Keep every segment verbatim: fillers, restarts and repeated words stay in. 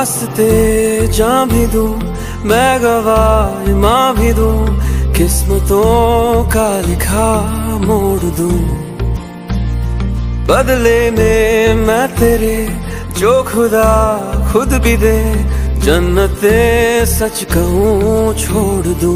वास्ते जान भी दूं, मैं गवाह माँ भी दूं, किस्मतों का लिखा मोड़ दूं। बदले में मैं तेरे जो खुदा खुद भी दे, जन्नते सच कहूँ छोड़ दूं।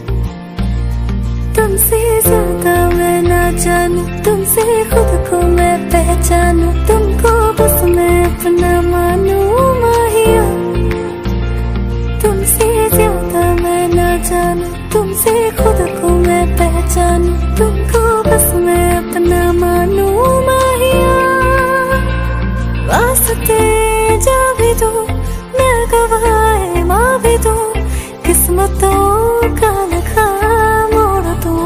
तुमसे ज्यादा मैं ना जानूं, तुमसे खुद को मैं पहचानूं, तुमको बस मैं अपना मानूं माहिया। तुमसे ज्यादा मैं ना जानूं, तुमसे खुद को मैं पहचानूं, तुमको बस मैं अपना मानूं माहिया। वास्ते जा भी दूं, मैं गवाह माँ भी दूं, किस्मतों का लिखा मोड़ दूं।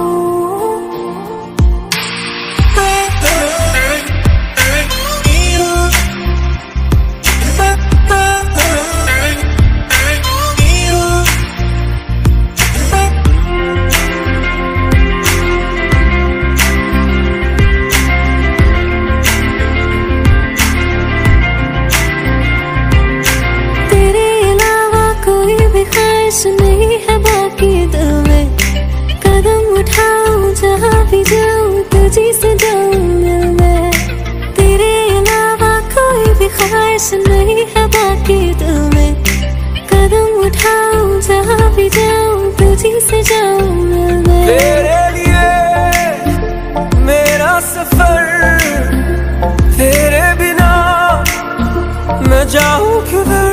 ख्वाहिश नहीं है बाकी दिल में, कदम उठाऊं जहाँ भी जाऊं तुझी से जाऊं मिल मैं। तेरे अलावा कोई भी ख्वाहिश नहीं है बाकी दिल में, कदम उठाऊं जहाँ भी जाऊं तुझी से जाऊं मिल मैं। तेरे लिए मेरा सफर, तेरे बिना मैं जाऊं किधर।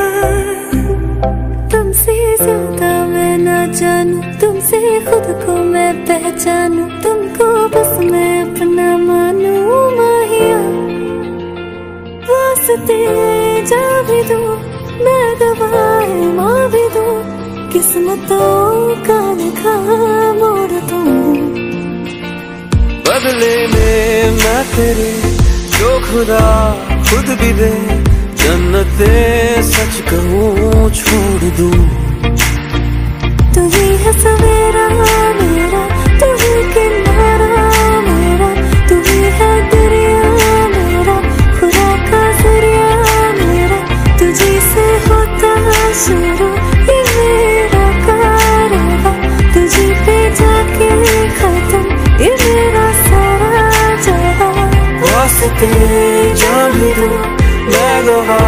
तुमसे ज्यादा मैं ना जानूं, तुमसे खुद को मैं पहचानूं, तुमको बस मैं अपना मानूं माहिया। वास्ते जा भी दूं, मैं गवाह माँ भी दूं, किस्मतों का लिखा मोड़ दूं। बदले में मैं तेरे जो खुदा खुद भी दे, जन्नते सच कहूँ छोड़ दूं। तू ही है सवेरा मेरा, तू ही किनारा मेरा, तू ही है दरिया मेरा, खुदा का जरिया मेरा। तुझी से होता शुरू ये मेरा कारवां, तुझी पे जाके खत्म ये मेरा सारा जहां। वास्ते जान भी दूं, मैं गवाह